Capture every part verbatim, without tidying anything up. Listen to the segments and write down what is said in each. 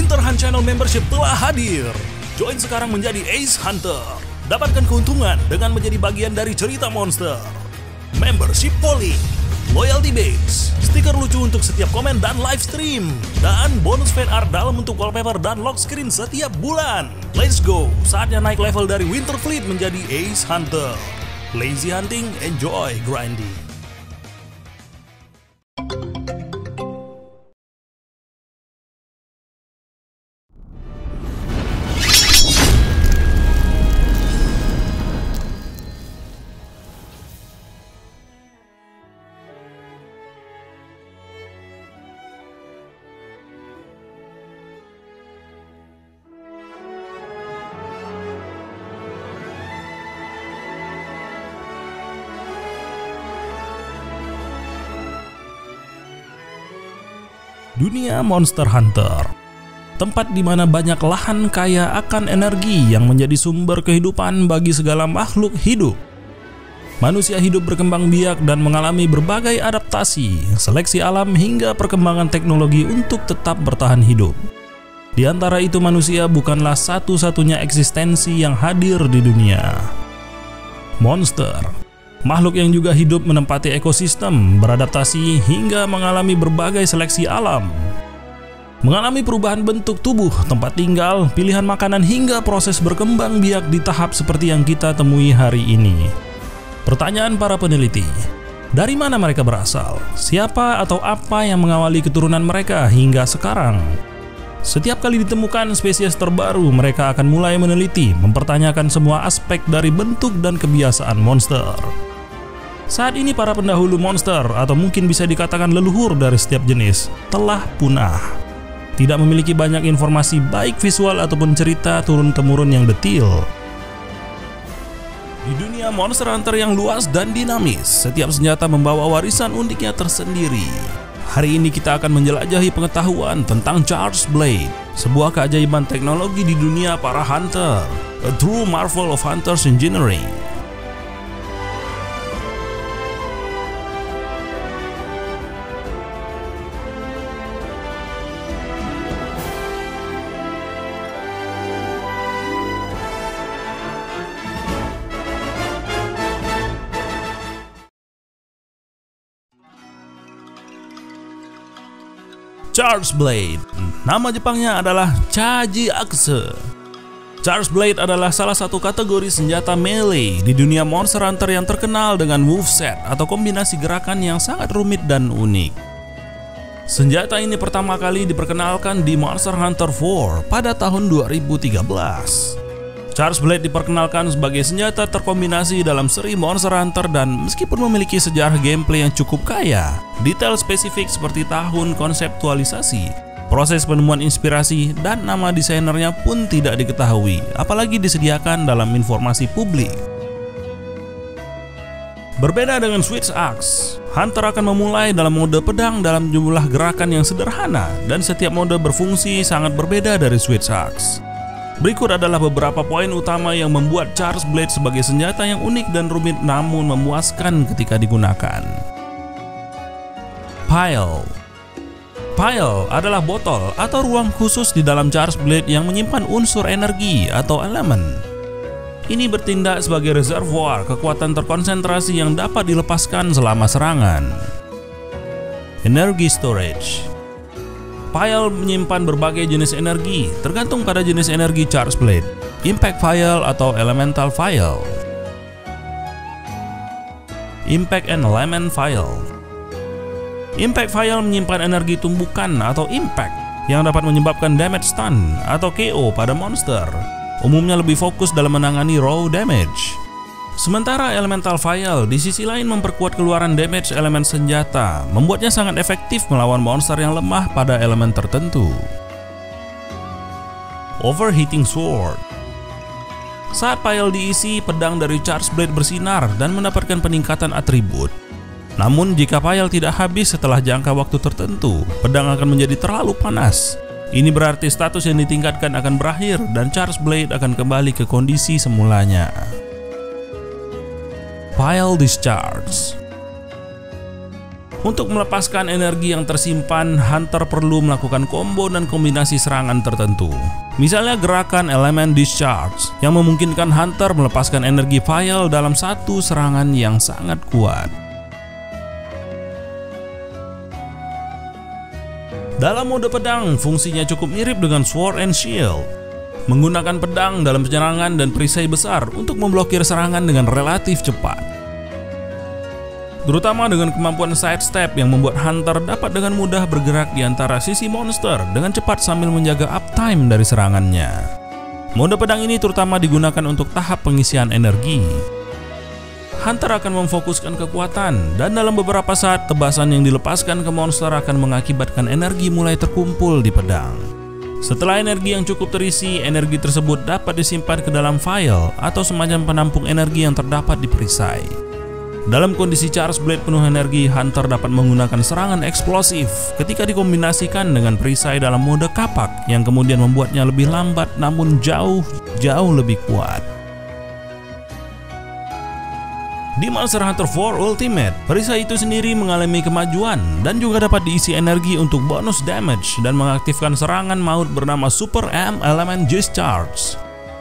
Winter Hunt Channel Membership telah hadir. Join sekarang menjadi Ace Hunter. Dapatkan keuntungan dengan menjadi bagian dari cerita monster. Membership polling, loyalty badge, stiker lucu untuk setiap komen dan live stream, dan bonus fan art dalam bentuk wallpaper dan lock screen setiap bulan. Let's go, saatnya naik level dari Winter Fleet menjadi Ace Hunter. Lazy hunting, enjoy grinding. Dunia Monster Hunter, tempat di mana banyak lahan kaya akan energi yang menjadi sumber kehidupan bagi segala makhluk hidup. Manusia hidup berkembang biak dan mengalami berbagai adaptasi, seleksi alam hingga perkembangan teknologi untuk tetap bertahan hidup. Di antara itu manusia bukanlah satu-satunya eksistensi yang hadir di dunia. Monster, makhluk yang juga hidup menempati ekosistem, beradaptasi hingga mengalami berbagai seleksi alam. Mengalami perubahan bentuk tubuh, tempat tinggal, pilihan makanan hingga proses berkembang biak di tahap seperti yang kita temui hari ini. Pertanyaan para peneliti, dari mana mereka berasal? Siapa atau apa yang mengawali keturunan mereka hingga sekarang? Setiap kali ditemukan spesies terbaru, mereka akan mulai meneliti, mempertanyakan semua aspek dari bentuk dan kebiasaan monster. Saat ini para pendahulu monster, atau mungkin bisa dikatakan leluhur dari setiap jenis, telah punah. Tidak memiliki banyak informasi baik visual ataupun cerita turun-temurun yang detil. Di dunia Monster Hunter yang luas dan dinamis, setiap senjata membawa warisan uniknya tersendiri. Hari ini kita akan menjelajahi pengetahuan tentang Charged Blade, sebuah keajaiban teknologi di dunia para hunter, a true marvel of hunters engineering. Charged Blade, nama Jepangnya adalah Chajiakse. Charged Blade adalah salah satu kategori senjata melee di dunia Monster Hunter yang terkenal dengan moveset atau kombinasi gerakan yang sangat rumit dan unik. Senjata ini pertama kali diperkenalkan di Monster Hunter empat pada tahun dua ribu tiga belas. Charged Blade diperkenalkan sebagai senjata terkombinasi dalam seri Monster Hunter dan meskipun memiliki sejarah gameplay yang cukup kaya, detail spesifik seperti tahun konseptualisasi, proses penemuan inspirasi, dan nama desainernya pun tidak diketahui, apalagi disediakan dalam informasi publik. Berbeda dengan Switch Axe, Hunter akan memulai dalam mode pedang dalam jumlah gerakan yang sederhana dan setiap mode berfungsi sangat berbeda dari Switch Axe. Berikut adalah beberapa poin utama yang membuat Charged Blade sebagai senjata yang unik dan rumit namun memuaskan ketika digunakan. Pile. Pile adalah botol atau ruang khusus di dalam Charged Blade yang menyimpan unsur energi atau elemen. Ini bertindak sebagai reservoir kekuatan terkonsentrasi yang dapat dilepaskan selama serangan. Energy Storage. Pile menyimpan berbagai jenis energi, tergantung pada jenis energi Charged Blade, Impact Vial atau Elemental Vial. Impact and Element Vial. Impact Vial menyimpan energi tumbukan atau impact yang dapat menyebabkan damage stun atau K O pada monster, umumnya lebih fokus dalam menangani raw damage. Sementara Elemental Vial di sisi lain memperkuat keluaran damage elemen senjata, membuatnya sangat efektif melawan monster yang lemah pada elemen tertentu. Overheating Sword. Saat Pile diisi, pedang dari Charged Blade bersinar dan mendapatkan peningkatan atribut. Namun jika Pile tidak habis setelah jangka waktu tertentu, pedang akan menjadi terlalu panas. Ini berarti status yang ditingkatkan akan berakhir dan Charged Blade akan kembali ke kondisi semulanya. Pile Discharge. Untuk melepaskan energi yang tersimpan, Hunter perlu melakukan combo dan kombinasi serangan tertentu. Misalnya gerakan elemen discharge yang memungkinkan Hunter melepaskan energi vial dalam satu serangan yang sangat kuat. Dalam mode pedang, fungsinya cukup mirip dengan Sword and Shield. Menggunakan pedang dalam penyerangan dan perisai besar untuk memblokir serangan dengan relatif cepat. Terutama dengan kemampuan sidestep yang membuat Hunter dapat dengan mudah bergerak di antara sisi monster dengan cepat sambil menjaga uptime dari serangannya. Mode pedang ini terutama digunakan untuk tahap pengisian energi. Hunter akan memfokuskan kekuatan, dan dalam beberapa saat tebasan yang dilepaskan ke monster akan mengakibatkan energi mulai terkumpul di pedang. Setelah energi yang cukup terisi, energi tersebut dapat disimpan ke dalam vial atau semacam penampung energi yang terdapat di perisai. Dalam kondisi Charge Blade penuh energi, Hunter dapat menggunakan serangan eksplosif ketika dikombinasikan dengan perisai dalam mode kapak yang kemudian membuatnya lebih lambat namun jauh, jauh lebih kuat. Di Monster Hunter empat Ultimate, perisai itu sendiri mengalami kemajuan dan juga dapat diisi energi untuk bonus damage dan mengaktifkan serangan maut bernama Super M Element Discharge.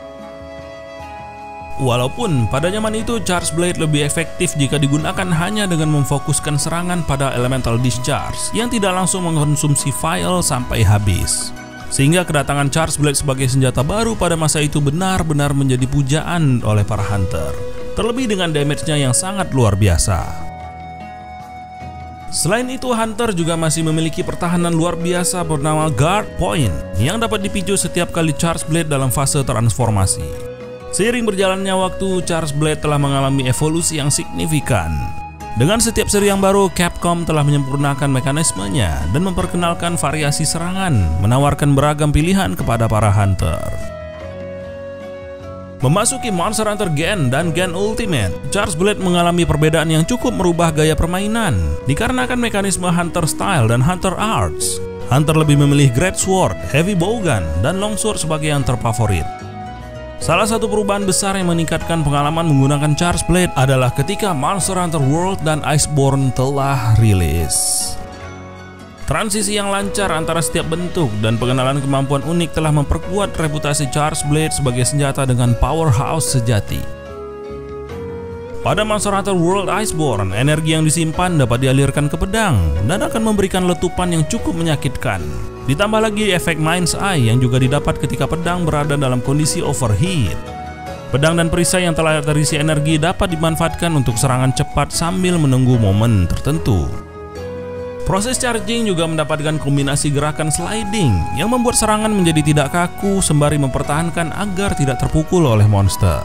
Walaupun pada zaman itu Charge Blade lebih efektif jika digunakan hanya dengan memfokuskan serangan pada Elemental Discharge yang tidak langsung mengkonsumsi vial sampai habis. Sehingga kedatangan Charge Blade sebagai senjata baru pada masa itu benar-benar menjadi pujaan oleh para hunter. Terlebih dengan damage-nya yang sangat luar biasa. Selain itu, Hunter juga masih memiliki pertahanan luar biasa bernama Guard Point yang dapat dipicu setiap kali Charge Blade dalam fase transformasi. Seiring berjalannya waktu, Charge Blade telah mengalami evolusi yang signifikan. Dengan setiap seri yang baru, Capcom telah menyempurnakan mekanismenya dan memperkenalkan variasi serangan, menawarkan beragam pilihan kepada para hunter. Memasuki Monster Hunter Gen dan Gen Ultimate, Charge Blade mengalami perbedaan yang cukup merubah gaya permainan dikarenakan mekanisme Hunter Style dan Hunter Arts. Hunter lebih memilih Great Sword, Heavy Bowgun, dan Longsword sebagai yang terfavorit. Salah satu perubahan besar yang meningkatkan pengalaman menggunakan Charge Blade adalah ketika Monster Hunter World dan Iceborne telah rilis. Transisi yang lancar antara setiap bentuk dan pengenalan kemampuan unik telah memperkuat reputasi Charge Blade sebagai senjata dengan powerhouse sejati. Pada Monster Hunter World Iceborne, energi yang disimpan dapat dialirkan ke pedang dan akan memberikan letupan yang cukup menyakitkan. Ditambah lagi efek Mind's Eye yang juga didapat ketika pedang berada dalam kondisi overheat. Pedang dan perisai yang telah terisi energi dapat dimanfaatkan untuk serangan cepat sambil menunggu momen tertentu. Proses charging juga mendapatkan kombinasi gerakan sliding yang membuat serangan menjadi tidak kaku sembari mempertahankan agar tidak terpukul oleh monster.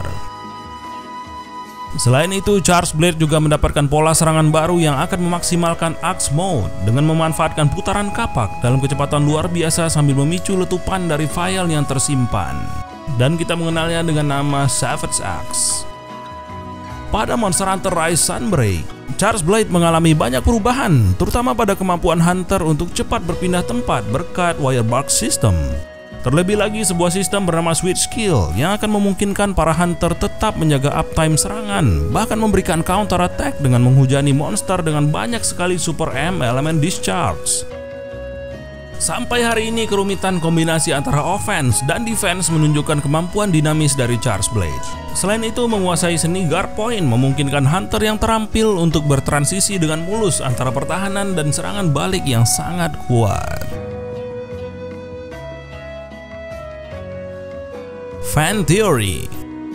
Selain itu, Charge Blade juga mendapatkan pola serangan baru yang akan memaksimalkan Axe Mode dengan memanfaatkan putaran kapak dalam kecepatan luar biasa sambil memicu letupan dari vial yang tersimpan. Dan kita mengenalnya dengan nama Savage Axe. Pada Monster Hunter Rise Sunbreak, Charge Blade mengalami banyak perubahan, terutama pada kemampuan Hunter untuk cepat berpindah tempat berkat Wire Bark System. Terlebih lagi, sebuah sistem bernama Switch Skill yang akan memungkinkan para hunter tetap menjaga uptime serangan, bahkan memberikan counter attack dengan menghujani monster dengan banyak sekali Super M Element Discharge. Sampai hari ini, kerumitan kombinasi antara offense dan defense menunjukkan kemampuan dinamis dari Charge Blade. Selain itu, menguasai seni Guard Point memungkinkan hunter yang terampil untuk bertransisi dengan mulus antara pertahanan dan serangan balik yang sangat kuat. Fan Theory.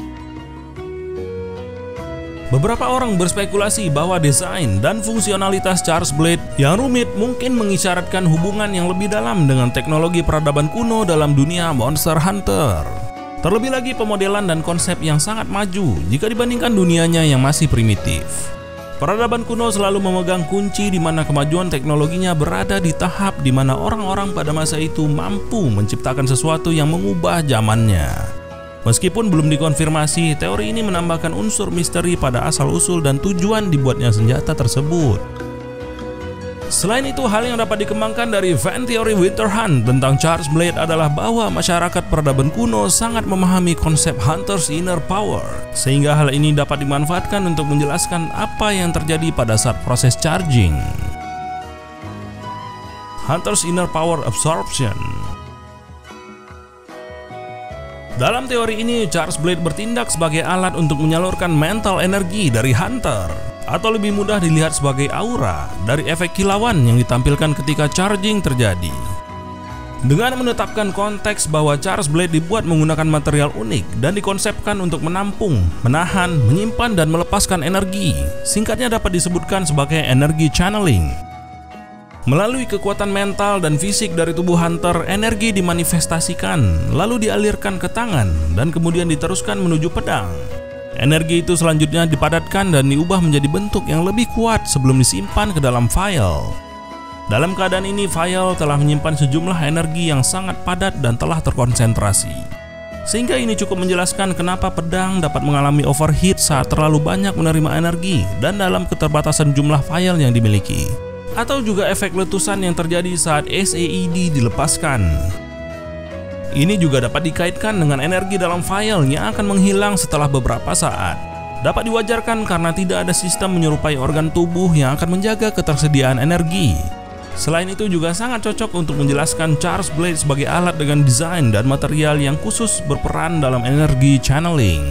Beberapa orang berspekulasi bahwa desain dan fungsionalitas Charge Blade yang rumit mungkin mengisyaratkan hubungan yang lebih dalam dengan teknologi peradaban kuno dalam dunia Monster Hunter. Terlebih lagi, pemodelan dan konsep yang sangat maju jika dibandingkan dunianya yang masih primitif. Peradaban kuno selalu memegang kunci di mana kemajuan teknologinya berada di tahap di mana orang-orang pada masa itu mampu menciptakan sesuatu yang mengubah zamannya. Meskipun belum dikonfirmasi, teori ini menambahkan unsur misteri pada asal-usul dan tujuan dibuatnya senjata tersebut. Selain itu, hal yang dapat dikembangkan dari fan teori Winterhunt tentang Charge Blade adalah bahwa masyarakat peradaban kuno sangat memahami konsep Hunter's Inner Power, sehingga hal ini dapat dimanfaatkan untuk menjelaskan apa yang terjadi pada saat proses charging. Hunter's Inner Power Absorption. Dalam teori ini, Charge Blade bertindak sebagai alat untuk menyalurkan mental energi dari Hunter, atau lebih mudah dilihat sebagai aura dari efek kilauan yang ditampilkan ketika charging terjadi. Dengan menetapkan konteks bahwa Charge Blade dibuat menggunakan material unik dan dikonsepkan untuk menampung, menahan, menyimpan, dan melepaskan energi, singkatnya dapat disebutkan sebagai energi channeling. Melalui kekuatan mental dan fisik dari tubuh Hunter, energi dimanifestasikan, lalu dialirkan ke tangan, dan kemudian diteruskan menuju pedang. Energi itu selanjutnya dipadatkan dan diubah menjadi bentuk yang lebih kuat sebelum disimpan ke dalam file. Dalam keadaan ini, file telah menyimpan sejumlah energi yang sangat padat dan telah terkonsentrasi. Sehingga ini cukup menjelaskan kenapa pedang dapat mengalami overheat saat terlalu banyak menerima energi dan dalam keterbatasan jumlah file yang dimiliki. Atau juga efek letusan yang terjadi saat S A E D dilepaskan. Ini juga dapat dikaitkan dengan energi dalam file yang akan menghilang setelah beberapa saat. Dapat diwajarkan karena tidak ada sistem menyerupai organ tubuh yang akan menjaga ketersediaan energi. Selain itu juga sangat cocok untuk menjelaskan Charge Blade sebagai alat dengan desain dan material yang khusus berperan dalam energi channeling.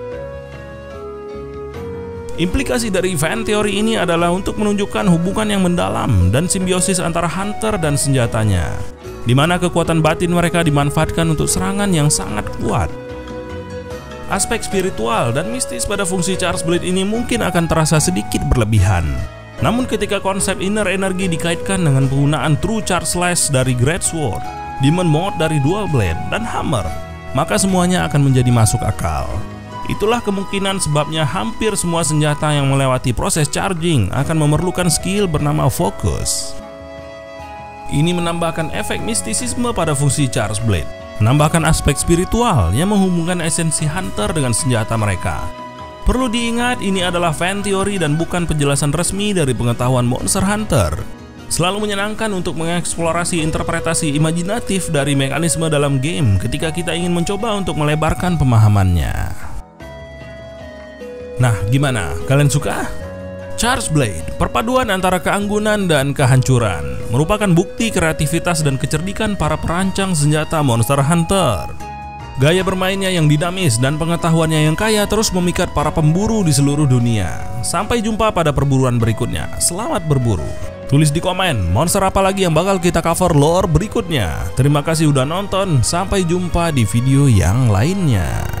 Implikasi dari fan teori ini adalah untuk menunjukkan hubungan yang mendalam dan simbiosis antara Hunter dan senjatanya, di mana kekuatan batin mereka dimanfaatkan untuk serangan yang sangat kuat. Aspek spiritual dan mistis pada fungsi Charge Blade ini mungkin akan terasa sedikit berlebihan. Namun ketika konsep inner energi dikaitkan dengan penggunaan True Charge Slash dari Great Sword, Demon Mode dari Dual Blade, dan Hammer, maka semuanya akan menjadi masuk akal. Itulah kemungkinan sebabnya hampir semua senjata yang melewati proses charging akan memerlukan skill bernama Focus. Ini menambahkan efek mistisisme pada fungsi Charge Blade, menambahkan aspek spiritual yang menghubungkan esensi Hunter dengan senjata mereka. Perlu diingat, ini adalah fan teori dan bukan penjelasan resmi dari pengetahuan Monster Hunter. Selalu menyenangkan untuk mengeksplorasi interpretasi imajinatif dari mekanisme dalam game ketika kita ingin mencoba untuk melebarkan pemahamannya. Nah, gimana? Kalian suka? Charge Blade, perpaduan antara keanggunan dan kehancuran, merupakan bukti kreativitas dan kecerdikan para perancang senjata Monster Hunter. Gaya bermainnya yang dinamis dan pengetahuannya yang kaya terus memikat para pemburu di seluruh dunia. Sampai jumpa pada perburuan berikutnya. Selamat berburu. Tulis di komen, monster apa lagi yang bakal kita cover lore berikutnya. Terima kasih udah nonton, sampai jumpa di video yang lainnya.